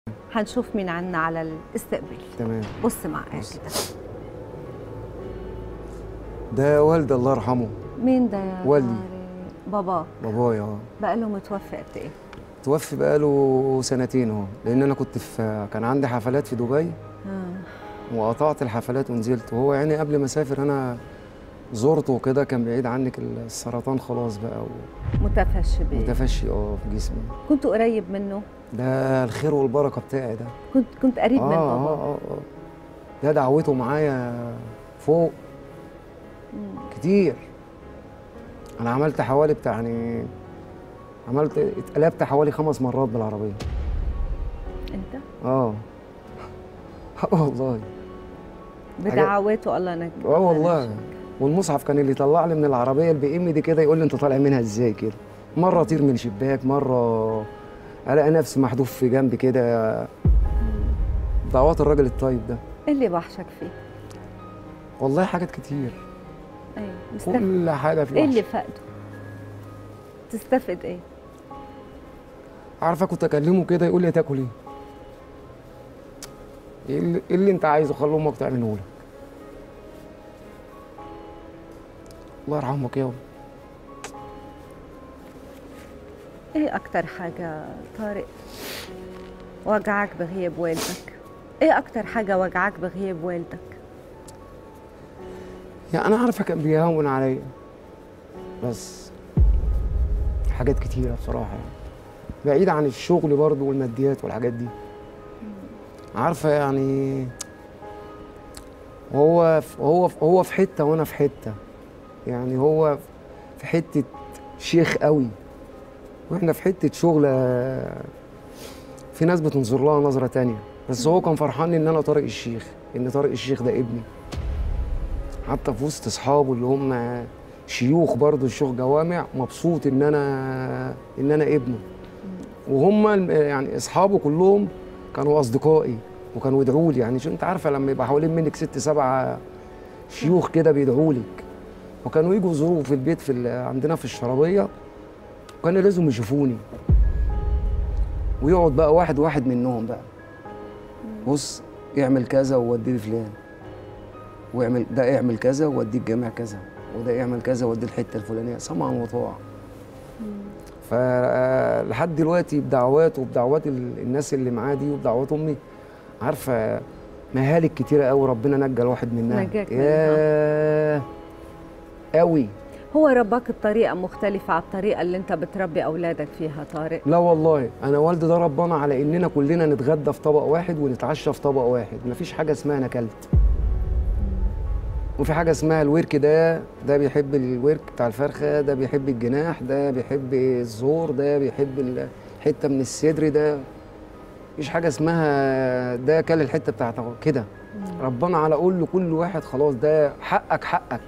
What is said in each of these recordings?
هنشوف مين عنا على الاستقبال. تمام. بص معايا كده. ده والدي الله يرحمه. مين ده يا والدي. بابا. بابايا. بقاله متوفي قد ايه؟ توفي بقاله سنتين اهو، لان انا كنت كان عندي حفلات في دبي وقطعت الحفلات ونزلت، وهو يعني قبل ما اسافر انا زرته وكده، كان بعيد عنك السرطان خلاص بقى متفشي بيه. متفشي في جسمي. كنت قريب منه؟ ده الخير والبركه بتاعي ده. كنت قريب من بابا. ده دعوته معايا فوق كتير. انا عملت حوالي اتقلبت حوالي 5 مرات بالعربيه. انت؟ والله بدعواته الله نجم. والله. والمصحف كان اللي يطلع لي من العربيه البي ام دي كده، يقول لي انت طالع منها ازاي كده. مره اطير من شباك، مره الاقي نفسي محذوف في جنبي كده. دعوات الراجل الطيب ده. ايه اللي وحشك فيه؟ والله حاجات كتير. ايوه كل حاجه فيه. ايه اللي فقده؟ تستفد ايه؟ عارفه كنت اكلمه كده يقول لي تاكل ايه؟ ايه اللي انت عايزه خلي امك تعمله لك. الله يرحمك يابا. ايه اكتر حاجه طارق وجعك بغياب والدك؟ ايه اكتر حاجه وجعك بغياب والدك؟ يعني انا عارفه كان بيهون عليا، بس حاجات كتيره بصراحه يعني بعيد عن الشغل برضه والماديات والحاجات دي. عارفه يعني هو في حته وانا في حته، يعني هو في حته شيخ قوي واحنا في حته شغل في ناس بتنظر لها نظره تانية، بس هو كان فرحان ان انا طارق الشيخ، ان طارق الشيخ ده ابني. حتى في وسط اصحابه اللي هم شيوخ برضه الشيوخ جوامع، مبسوط ان انا ابنه. وهم يعني اصحابه كلهم كانوا اصدقائي وكانوا يدعوا لي، يعني شو انت عارفه لما يبقى حوالين منك 6 7 شيوخ كده بيدعوا لك. وكانوا يجوا يزوروا في البيت عندنا في الشرابيه، وكانوا لازم يشوفوني. ويقعد بقى واحد واحد منهم بقى، بص اعمل كذا ووديه لفلان، واعمل ده، اعمل كذا ووديه الجامع كذا، وده يعمل كذا ووديه الحته الفلانيه، سمعا وطاعه. فلحد دلوقتي بدعواته وبدعوات الناس اللي معاه دي وبدعوات امي، عارفه مهالك كتيره قوي ربنا نجى الواحد منها. نجاك منها قوي. هو رباك بطريقه مختلفه على الطريقه اللي انت بتربي اولادك فيها طارق؟ لا والله، انا والدي ده ربنا على اننا كلنا نتغدى في طبق واحد ونتعشى في طبق واحد، مفيش حاجه اسمها انا اكلت. وفي حاجه اسمها الورك، ده بيحب الورك بتاع الفرخه، ده بيحب الجناح، ده بيحب الزور، ده بيحب الحته من الصدر، ده مفيش حاجه اسمها ده كل الحته بتاعته كده. ربنا على كل واحد خلاص، ده حقك حقك،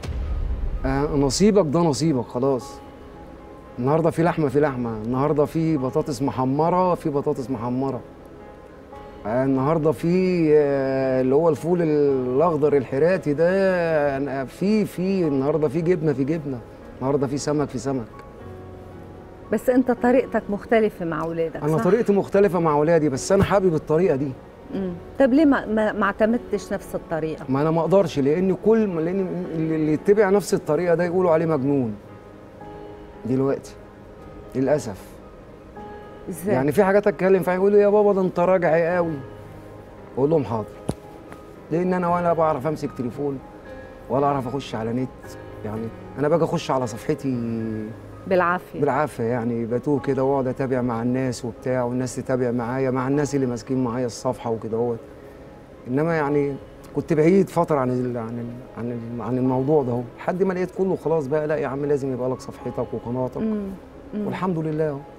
نصيبك ده نصيبك خلاص. النهارده في لحمه في لحمه، النهارده في بطاطس محمره في بطاطس محمره، النهارده في اللي هو الفول الاخضر الحراتي ده، في النهارده في جبنه في جبنه، النهارده في سمك في سمك. بس انت طريقتك مختلفه مع اولادك. انا صح؟ طريقتي مختلفه مع اولادي، بس انا حابب الطريقه دي. طب ليه ما اعتمدتش نفس الطريقه؟ ما انا ما اقدرش، لان اللي يتبع نفس الطريقه ده يقولوا عليه مجنون دلوقتي للاسف. ازاي؟ يعني في حاجات اتكلم فيها يقولوا يا بابا ده انت راجع قوي، اقول لهم حاضر، لان انا ولا بعرف امسك تليفون ولا اعرف اخش على نت. يعني انا باجي اخش على صفحتي بالعافيه يعني، بتوه كده واقعد اتابع مع الناس وبتاع، والناس تتابع معايا مع الناس اللي ماسكين معايا الصفحه وكده اهوت. انما يعني كنت بعيد فتره عن الموضوع ده اهو، لحد ما لقيت كله خلاص بقى، لا يا عم لازم يبقى لك صفحتك وقناتك. والحمد لله اهو.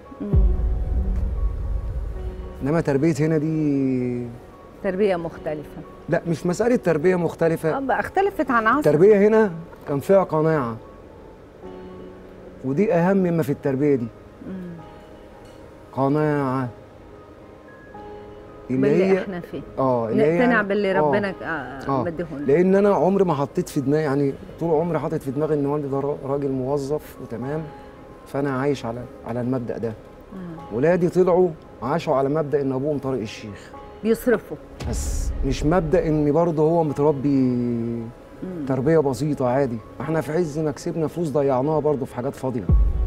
انما تربيه هنا دي تربيه مختلفه. لا مش مساله تربيه مختلفه، اختلفت عن عصر. التربيه هنا كان فيها قناعه، ودي اهم ما في التربيه دي. قناعه باللي احنا فيه، نقتنع باللي ربنا مديهولنا. لان انا عمري ما حطيت في دماغي، يعني طول عمري حاطط في دماغي ان والدي ده راجل موظف وتمام، فانا عايش على المبدأ ده. ولادي طلعوا عاشوا على مبدا ان ابوهم طارق الشيخ، بيصرفوا. بس مش مبدا ان برضه هو متربي تربيه بسيطه عادي. احنا في عز ما كسبنا فلوس ضيعناها برضه في حاجات فاضيه.